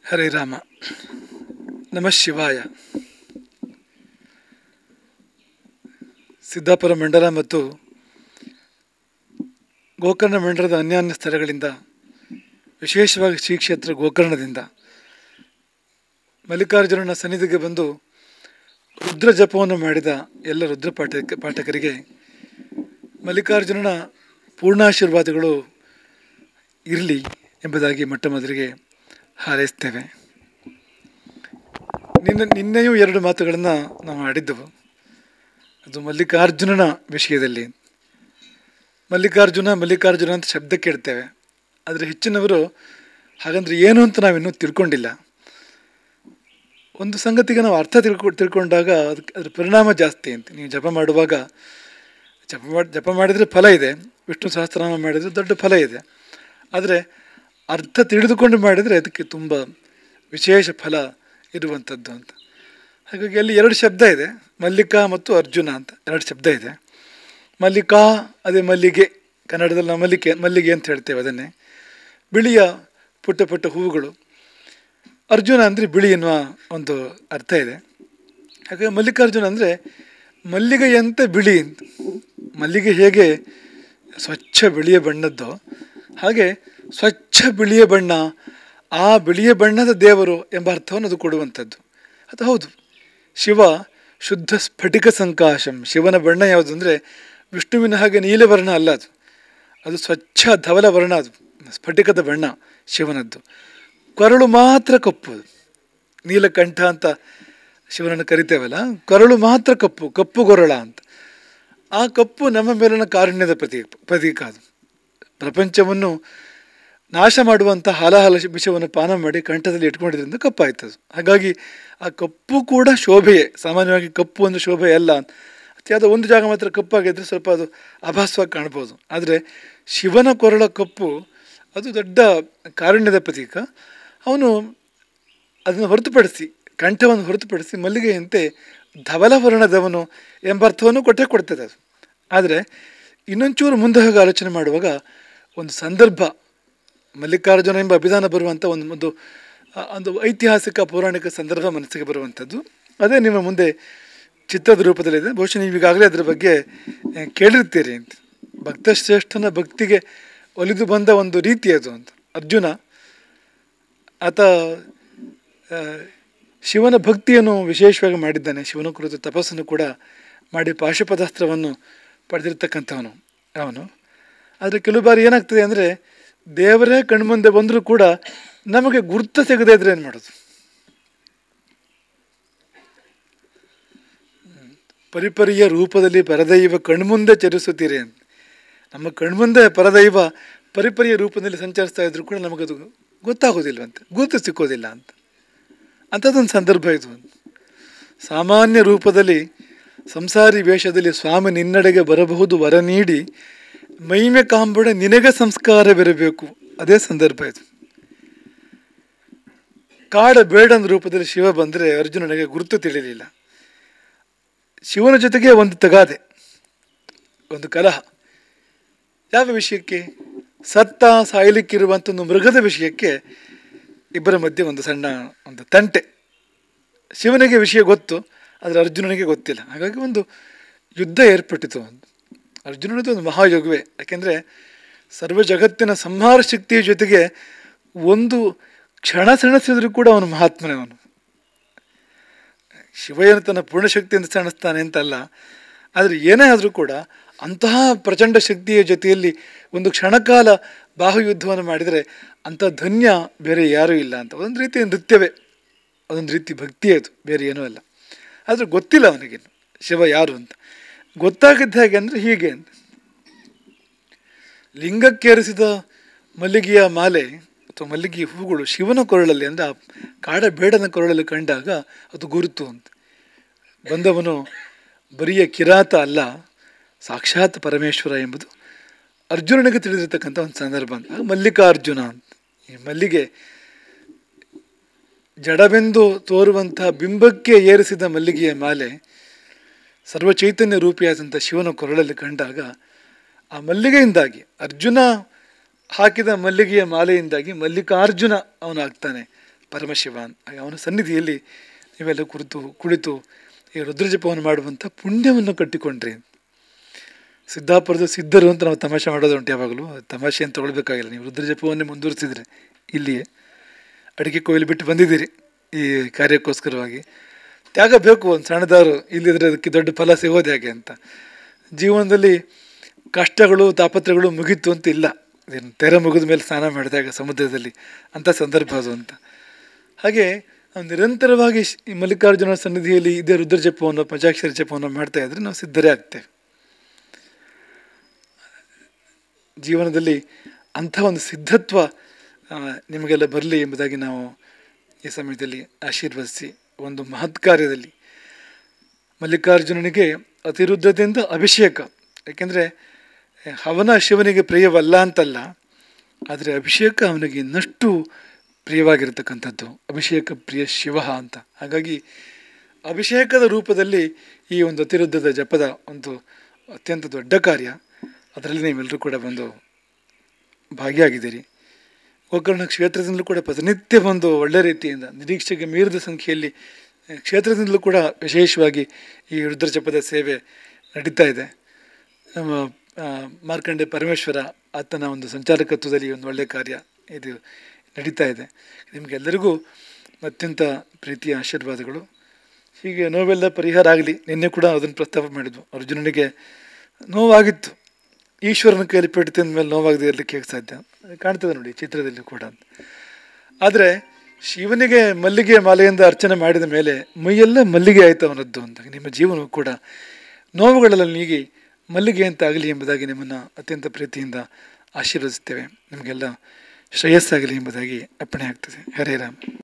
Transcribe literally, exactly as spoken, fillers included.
ಹರೇ ರಾಮ. ನಮಃ ಶಿವಾಯ. ಸಿದ್ದಾಪುರ ಮಂಡಲ ಮತ್ತು ಗೋಕರ್ಣ ಮಂಡಲದ ಅನ್ಯಾನ್ಯ ಸ್ಥಳಗಳಿಂದ, ವಿಶೇಷವಾಗಿ ಶ್ರೀ ಕ್ಷೇತ್ರ ಗೋಕರ್ಣದಿಂದ ಮಲ್ಲಿಕಾರ್ಜುನನ ಸನ್ನಿಧಿಗೆ ಬಂದು ರುದ್ರ ಜಪವನ್ನು ಮಾಡಿದ ಎಲ್ಲ ರುದ್ರ ಪಾಠ ಪಾಠಕರಿಗೆ ಮಲ್ಲಿಕಾರ್ಜುನನ ಪೂರ್ಣಾಶೀರ್ವಾದಗಳು ಇರಲಿ ಎಂಬುದಾಗಿ ಮೊಟ್ಟ ಮೊದಲಿಗೆ ಹಾರೈಸ್ತೇವೆ. ನಿನ್ನೆ ನಿನ್ನೆಯೂ ಎರಡು ಮಾತುಗಳನ್ನು ನಾವು ಆಡಿದ್ದೆವು. ಅದು ಮಲ್ಲಿಕಾರ್ಜುನನ ವಿಷಯದಲ್ಲಿ. ಮಲ್ಲಿಕಾರ್ಜುನ ಮಲ್ಲಿಕಾರ್ಜುನ ಅಂತ ಶಬ್ದ ಕೇಳ್ತೇವೆ, ಆದರೆ ಹೆಚ್ಚಿನವರು ಹಾಗಂದ್ರೆ ಏನು ಅಂತ ನಾವಿನ್ನೂ ತಿಳ್ಕೊಂಡಿಲ್ಲ. ಒಂದು ಸಂಗತಿಗೆ ನಾವು ಅರ್ಥ ತಿಳ್ಕೊ ತಿಳ್ಕೊಂಡಾಗ ಅದಕ್ಕೆ ಅದ್ರ ಪರಿಣಾಮ ಜಾಸ್ತಿ ಅಂತ. ನೀವು ಜಪ ಮಾಡುವಾಗ ಜಪ ಮಾಡಿ ಜಪ ಮಾಡಿದರೆ ಫಲ ಇದೆ, ವಿಷ್ಣು ಸಹಸ್ರನಾಮ ಮಾಡಿದರೆ ದೊಡ್ಡ ಫಲ ಇದೆ. ಆದರೆ ಅರ್ಥ ತಿಳಿದುಕೊಂಡು ಮಾಡಿದರೆ ಅದಕ್ಕೆ ತುಂಬ ವಿಶೇಷ ಫಲ ಇರುವಂಥದ್ದು ಅಂತ. ಹಾಗಾಗಿ ಅಲ್ಲಿ ಎರಡು ಶಬ್ದ ಇದೆ, ಮಲ್ಲಿಕಾ ಮತ್ತು ಅರ್ಜುನ ಅಂತ ಎರಡು ಶಬ್ದ ಇದೆ. ಮಲ್ಲಿಕಾ ಅದೇ ಮಲ್ಲಿಗೆ, ಕನ್ನಡದಲ್ಲಿ ನಾವು ಮಲ್ಲಿಗೆ ಮಲ್ಲಿಗೆ ಅಂತ ಹೇಳ್ತೇವೆ, ಅದನ್ನೇ ಬಿಳಿಯ ಪುಟ್ಟ ಪುಟ್ಟ ಹೂವುಗಳು. ಅರ್ಜುನ ಅಂದರೆ ಬಿಳಿ ಎನ್ನುವ ಒಂದು ಅರ್ಥ ಇದೆ. ಹಾಗಾಗಿ ಮಲ್ಲಿಕಾರ್ಜುನ ಅಂದರೆ ಮಲ್ಲಿಗೆಯಂತೆ ಬಿಳಿ ಅಂತ. ಮಲ್ಲಿಗೆ ಹೇಗೆ ಸ್ವಚ್ಛ ಬಿಳಿಯ ಬಣ್ಣದ್ದು, ಹಾಗೆ ಸ್ವಚ್ಛ ಬಿಳಿಯ ಬಣ್ಣ, ಆ ಬಿಳಿಯ ಬಣ್ಣದ ದೇವರು ಎಂಬ ಅರ್ಥವನ್ನು ಅದು ಕೊಡುವಂಥದ್ದು. ಅದು ಹೌದು, ಶಿವ ಶುದ್ಧ ಸ್ಫಟಿಕ ಸಂಕಾಶಂ. ಶಿವನ ಬಣ್ಣ ಯಾವುದು ಅಂದರೆ ವಿಷ್ಣುವಿನ ಹಾಗೆ ನೀಲವರ್ಣ ಅಲ್ಲ, ಅದು ಅದು ಸ್ವಚ್ಛ ಧವಲ ವರ್ಣ, ಅದು ಸ್ಫಟಿಕದ ಬಣ್ಣ ಶಿವನದ್ದು. ಕೊರಳು ಮಾತ್ರ ಕಪ್ಪು, ನೀಲಕಂಠ ಅಂತ ಶಿವನನ್ನು ಕರಿತೇವಲ್ಲ, ಕೊರಳು ಮಾತ್ರ ಕಪ್ಪು, ಕಪ್ಪು ಗೊರಳ ಅಂತ. ಆ ಕಪ್ಪು ನಮ್ಮ ಮೇಲಿನ ಕಾರುಣ್ಯದ ಪ್ರತೀಕ ಪ್ರತೀಕ ಅದು. ಪ್ರಪಂಚವನ್ನು ನಾಶ ಮಾಡುವಂಥ ಹಾಲಾಹಲ ವಿಷವನ್ನು ಪಾನ ಮಾಡಿ ಕಂಠದಲ್ಲಿ ಇಟ್ಕೊಂಡಿದ್ದರಿಂದ ಕಪ್ಪಾಯ್ತದು. ಹಾಗಾಗಿ ಆ ಕಪ್ಪು ಕೂಡ ಶೋಭೆಯೇ. ಸಾಮಾನ್ಯವಾಗಿ ಕಪ್ಪು ಅಂದರೆ ಶೋಭೆ ಅಲ್ಲ ಅಂತ. ಯಾವುದೋ ಒಂದು ಜಾಗ ಮಾತ್ರ ಕಪ್ಪಾಗಿದ್ದರೆ ಸ್ವಲ್ಪ ಅದು ಅಭಾಸವಾಗಿ ಕಾಣ್ಬೋದು. ಆದರೆ ಶಿವನ ಕೊರಳ ಕಪ್ಪು ಅದು ದೊಡ್ಡ ಕಾರುಣ್ಯದ ಪ್ರತೀಕ. ಅವನು ಅದನ್ನು ಹೊರತುಪಡಿಸಿ, ಕಂಠವನ್ನು ಹೊರತುಪಡಿಸಿ ಮಲ್ಲಿಗೆಯಂತೆ ಧವಲ ವರ್ಣದವನು ಎಂಬ ಅರ್ಥವನ್ನು ಕೊಟ್ಟೇ ಕೊಡ್ತದೆ ಅದು. ಆದರೆ ಇನ್ನೊಂಚೂರು ಮುಂದೆ ಹೋಗಿ ಆಲೋಚನೆ ಮಾಡುವಾಗ ಒಂದು ಸಂದರ್ಭ, ಮಲ್ಲಿಕಾರ್ಜುನ ಎಂಬ ಅಭಿಧಾನ ಬರುವಂಥ ಒಂದು ಒಂದು ಒಂದು ಐತಿಹಾಸಿಕ ಪೌರಾಣಿಕ ಸಂದರ್ಭ ಮನಸ್ಸಿಗೆ ಬರುವಂಥದ್ದು. ಅದೇ ನಿಮ್ಮ ಮುಂದೆ ಚಿತ್ರದ ರೂಪದಲ್ಲಿದೆ. ಬಹುಶಃ ನೀವು ಈಗಾಗಲೇ ಅದರ ಬಗ್ಗೆ ಕೇಳಿರ್ತೀರಿ ಅಂತ. ಭಕ್ತಶ್ರೇಷ್ಠನ ಭಕ್ತಿಗೆ ಒಲಿದು ಬಂದ ಒಂದು ರೀತಿ ಅದು ಅಂತ. ಅರ್ಜುನ ಆತ ಶಿವನ ಭಕ್ತಿಯನ್ನು ವಿಶೇಷವಾಗಿ ಮಾಡಿದ್ದಾನೆ. ಶಿವನ ಕುರಿತು ತಪಸ್ಸನ್ನು ಕೂಡ ಮಾಡಿ ಪಾಶುಪದಾಸ್ತ್ರವನ್ನು ಪಡೆದಿರ್ತಕ್ಕಂಥವನು ಅವನು. ಆದರೆ ಕೆಲವು ಬಾರಿ ಏನಾಗ್ತದೆ ಅಂದರೆ, ದೇವರೇ ಕಣ್ಮುಂದೆ ಬಂದರೂ ಕೂಡ ನಮಗೆ ಗುರುತು ಸಿಗದೇ ಇದ್ರೆ ಏನು ಮಾಡೋದು? ಪರಿಪರಿಯ ರೂಪದಲ್ಲಿ ಪರದೈವ ಕಣ್ಮುಂದೆ ಚರಿಸುತ್ತೀರಿ ಅಂತ. ನಮ್ಮ ಕಣ್ಮುಂದೆ ಪರದೈವ ಪರಿಪರಿಯ ರೂಪದಲ್ಲಿ ಸಂಚರಿಸ್ತಾ ಇದ್ರು ಕೂಡ ನಮಗದು ಗೊತ್ತಾಗೋದಿಲ್ವಂತೆ, ಗುರುತು ಸಿಕ್ಕೋದಿಲ್ಲ ಅಂತ. ಅಂಥದ್ದೊಂದು ಸಂದರ್ಭ ಇದು. ಸಾಮಾನ್ಯ ರೂಪದಲ್ಲಿ ಸಂಸಾರಿ ವೇಷದಲ್ಲಿ ಸ್ವಾಮಿ ನಿನ್ನಡೆಗೆ ಬರಬಹುದು ವರ ನೀಡಿ, ಮೈಮೆ ಕಾಂಬೊಡೆ ನಿನಗೆ ಸಂಸ್ಕಾರವಿರಬೇಕು. ಅದೇ ಸಂದರ್ಭ ಇದು. ಕಾಡ ಬೇಡನ ರೂಪದಲ್ಲಿ ಶಿವ ಬಂದರೆ ಅರ್ಜುನನಿಗೆ ಗುರುತು ತಿಳಿಲಿಲ್ಲ. ಶಿವನ ಜೊತೆಗೆ ಒಂದು ತಗಾದೆ, ಒಂದು ಕಲಹ. ಯಾವ ವಿಷಯಕ್ಕೆ? ಸತ್ತ ಸಾಯಲಿಕ್ಕಿರುವಂಥ ಒಂದು ಮೃಗದ ವಿಷಯಕ್ಕೆ ಇಬ್ಬರ ಮಧ್ಯೆ ಒಂದು ಸಣ್ಣ ಒಂದು ತಂಟೆ. ಶಿವನಿಗೆ ವಿಷಯ ಗೊತ್ತು, ಆದರೆ ಅರ್ಜುನನಿಗೆ ಗೊತ್ತಿಲ್ಲ. ಹಾಗಾಗಿ ಒಂದು ಯುದ್ಧ ಏರ್ಪಟ್ಟಿತು. ಅರ್ಜುನನದು ಒಂದು ಮಹಾಯುಗವೇ. ಯಾಕೆಂದರೆ ಸರ್ವ ಜಗತ್ತಿನ ಸಂಹಾರ ಶಕ್ತಿಯ ಜೊತೆಗೆ ಒಂದು ಕ್ಷಣ ಸೆಣಸಿದ್ರೂ ಕೂಡ ಅವನು ಮಹಾತ್ಮನೇ. ಅವನು ಶಿವಯ್ಯನ ತನ್ನ ಪೂರ್ಣಶಕ್ತಿಯಿಂದ ಸೆಣಿಸ್ತಾನೆ ಅಂತಲ್ಲ, ಆದರೆ ಏನೇ ಆದರೂ ಕೂಡ ಅಂತಹ ಪ್ರಚಂಡ ಶಕ್ತಿಯ ಜೊತೆಯಲ್ಲಿ ಒಂದು ಕ್ಷಣಕಾಲ ಬಾಹುಯುದ್ಧವನ್ನು ಮಾಡಿದರೆ ಅಂಥ ಧನ್ಯ ಬೇರೆ ಯಾರೂ ಇಲ್ಲ ಅಂತ. ಒಂದು ರೀತಿಯ ನೃತ್ಯವೇ, ಅದೊಂದು ರೀತಿ ಭಕ್ತಿಯೇ ಅದು, ಬೇರೆ ಏನೂ ಅಲ್ಲ. ಆದರೆ ಗೊತ್ತಿಲ್ಲ ಅವನಿಗೇನು ಶಿವ ಯಾರು ಅಂತ. ಗೊತ್ತಾಗಿದ್ದ ಹೇಗೆ ಅಂದರೆ ಹೀಗೆ ಅಂತ. ಲಿಂಗಕ್ಕೇರಿಸಿದ ಮಲ್ಲಿಗೆಯ ಮಾಲೆ ಅಥವಾ ಮಲ್ಲಿಗೆಯ ಹೂಗಳು ಶಿವನ ಕೊರಳಲ್ಲಿ, ಅಂದರೆ ಆ ಕಾಡ ಬೇಡನ ಕೊರಳಲ್ಲಿ ಕಂಡಾಗ ಅದು ಗುರುತು ಅಂತ. ಬಂದವನು ಬರಿಯ ಕಿರಾತ ಅಲ್ಲ, ಸಾಕ್ಷಾತ್ ಪರಮೇಶ್ವರ ಎಂಬುದು ಅರ್ಜುನನಿಗೆ ತಿಳಿದಿರ್ತಕ್ಕಂಥ ಒಂದು ಸಂದರ್ಭ ಅಂತ. ಮಲ್ಲಿಕಾರ್ಜುನ ಅಂತ. ಈ ಮಲ್ಲಿಗೆ ಜಡವೆಂದು ತೋರುವಂಥ ಬಿಂಬಕ್ಕೆ ಏರಿಸಿದ ಮಲ್ಲಿಗೆಯ ಮಾಲೆ ಸರ್ವಚೈತನ್ಯ ರೂಪಿಯಾದಂಥ ಶಿವನ ಕೊರಳಲ್ಲಿ ಕಂಡಾಗ ಆ ಮಲ್ಲಿಗೆಯಿಂದಾಗಿ, ಅರ್ಜುನ ಹಾಕಿದ ಮಲ್ಲಿಗೆಯ ಮಾಲೆಯಿಂದಾಗಿ ಮಲ್ಲಿಕಾರ್ಜುನ ಅವನಾಗ್ತಾನೆ, ಪರಮಶಿವ ಅಂತ. ಹಾಗೆ ಅವನ ಸನ್ನಿಧಿಯಲ್ಲಿ ನೀವೆಲ್ಲ ಕುರಿತು ಕುಳಿತು ಈ ರುದ್ರಜಪವನ್ನು ಮಾಡುವಂಥ ಪುಣ್ಯವನ್ನು ಕಟ್ಟಿಕೊಂಡ್ರಿ. ಸಿದ್ದಾಪುರದ ಸಿದ್ಧರು ಅಂತ ನಾವು ತಮಾಷೆ ಮಾಡೋದು ಉಂಟು ಯಾವಾಗಲೂ. ತಮಾಷೆ ಅಂತ ತೊಗೊಳ್ಬೇಕಾಗಿಲ್ಲ. ನೀವು ರುದ್ರಜಪವನ್ನೇ ಮುಂದುವರಿಸಿದ್ರೆ ಇಲ್ಲಿಯೇ ಅಡಿಕೆ ಕೊಯ್ಲು ಬಿಟ್ಟು ಬಂದಿದ್ದೀರಿ ಈ ಕಾರ್ಯಕ್ಕೋಸ್ಕರವಾಗಿ. ತ್ಯಾಗ ಬೇಕು, ಒಂದು ಸಣ್ಣದಾರು ಇಲ್ಲಿದ್ರೆ ಅದಕ್ಕೆ ದೊಡ್ಡ ಫಲ ಸಿಗೋದು ಹೇಗೆ ಅಂತ. ಜೀವನದಲ್ಲಿ ಕಷ್ಟಗಳು ತಾಪತ್ರಗಳು ಮುಗೀತು ಅಂತ ಇಲ್ಲ. ಅದೇನು ತೆರೆ ಮುಗಿದ ಮೇಲೆ ಸ್ನಾನ ಮಾಡಿದಾಗ ಸಮುದ್ರದಲ್ಲಿ ಅಂಥ ಸಂದರ್ಭ ಅದು ಅಂತ. ಹಾಗೆ ನಾವು ನಿರಂತರವಾಗಿ ಈ ಮಲ್ಲಿಕಾರ್ಜುನ ಸನ್ನಿಧಿಯಲ್ಲಿ ಇದೇ ರುದ್ರ ಜಪವನ್ನು ಪಂಚಾಕ್ಷರ ಜಪವನ್ನು ಮಾಡ್ತಾ ಇದ್ರೆ ನಾವು ಸಿದ್ಧರೇ ಆಗ್ತೇವೆ. ಜೀವನದಲ್ಲಿ ಅಂಥ ಒಂದು ಸಿದ್ಧತ್ವ ನಿಮಗೆಲ್ಲ ಬರಲಿ ಎಂಬುದಾಗಿ ನಾವು ಈ ಸಮಯದಲ್ಲಿ ಆಶೀರ್ವದಿಸಿ, ಒಂದು ಮಹತ್ ಕಾರ್ಯದಲ್ಲಿ ಮಲ್ಲಿಕಾರ್ಜುನನಿಗೆ ಅತಿರುದ್ರದಿಂದ ಅಭಿಷೇಕ. ಯಾಕೆಂದರೆ ಹವನ ಶಿವನಿಗೆ ಪ್ರಿಯವಲ್ಲ ಅಂತಲ್ಲ, ಆದರೆ ಅಭಿಷೇಕ ಅವನಿಗೆ ಇನ್ನಷ್ಟು ಪ್ರಿಯವಾಗಿರ್ತಕ್ಕಂಥದ್ದು. ಅಭಿಷೇಕ ಪ್ರಿಯ ಶಿವ ಅಂತ. ಹಾಗಾಗಿ ಅಭಿಷೇಕದ ರೂಪದಲ್ಲಿ ಈ ಒಂದು ಅತಿರುದ್ಧದ ಜಪದ ಒಂದು ಅತ್ಯಂತ ದೊಡ್ಡ ಕಾರ್ಯ, ಅದರಲ್ಲಿ ನೀವೆಲ್ಲರೂ ಕೂಡ ಬಂದು ಭಾಗಿಯಾಗಿದ್ದೀರಿ. ಗೋಕರ್ಣ ಕ್ಷೇತ್ರದಿಂದಲೂ ಕೂಡ ಪ್ರತಿನಿತ್ಯ ಒಂದು ಒಳ್ಳೆ ರೀತಿಯಿಂದ ನಿರೀಕ್ಷೆಗೆ ಮೀರಿದ ಸಂಖ್ಯೆಯಲ್ಲಿ ಕ್ಷೇತ್ರದಿಂದಲೂ ಕೂಡ ವಿಶೇಷವಾಗಿ ಈ ರುದ್ರ ಜಪದ ಸೇವೆ ನಡೀತಾ ಇದೆ. ನಮ್ಮ ಮಾರ್ಕಂಡೆ ಪರಮೇಶ್ವರ ಆತನ ಒಂದು ಸಂಚಾಲಕತ್ವದಲ್ಲಿ ಒಂದು ಒಳ್ಳೆಯ ಕಾರ್ಯ ಇದು ನಡೀತಾ ಇದೆ. ನಿಮಗೆಲ್ಲರಿಗೂ ಅತ್ಯಂತ ಪ್ರೀತಿಯ ಆಶೀರ್ವಾದಗಳು. ಹೀಗೆ ನೋವೆಲ್ಲ ಪರಿಹಾರ ಆಗಲಿ. ನಿನ್ನೆ ಕೂಡ ಅದನ್ನು ಪ್ರಸ್ತಾಪ ಮಾಡಿದ್ವು. ಅರ್ಜುನನಿಗೆ ನೋವಾಗಿತ್ತು, ಈಶ್ವರನ ಕೈಯಲ್ಲಿ ಪೆಟ್ಟು ತಿಂದ ಮೇಲೆ ನೋವಾಗದೆ ಇರಲಿಕ್ಕೆ ಹೇಗೆ ಸಾಧ್ಯ ಕಾಣ್ತದೆ ನೋಡಿ ಚಿತ್ರದಲ್ಲಿ ಕೂಡ. ಆದರೆ ಶಿವನಿಗೆ ಮಲ್ಲಿಗೆ ಮಾಲೆಯಿಂದ ಅರ್ಚನೆ ಮಾಡಿದ ಮೇಲೆ ಮೈಯೆಲ್ಲ ಮಲ್ಲಿಗೆ ಆಯಿತು ಅವನದ್ದು ಅಂತ. ನಿಮ್ಮ ಜೀವನವು ಕೂಡ ನೋವುಗಳೆಲ್ಲ ನೀಗಿ ಮಲ್ಲಿಗೆ ಅಂತ ಆಗಲಿ ಎಂಬುದಾಗಿ ನಿಮ್ಮನ್ನು ಅತ್ಯಂತ ಪ್ರೀತಿಯಿಂದ ಆಶೀರ್ವದಿಸ್ತೇವೆ. ನಿಮಗೆಲ್ಲ ಶ್ರೇಯಸ್ಸಾಗಲಿ ಎಂಬುದಾಗಿ ಅಪ್ಪಣೆ ಆಗ್ತದೆ. ಹರೇ ರಾಮ.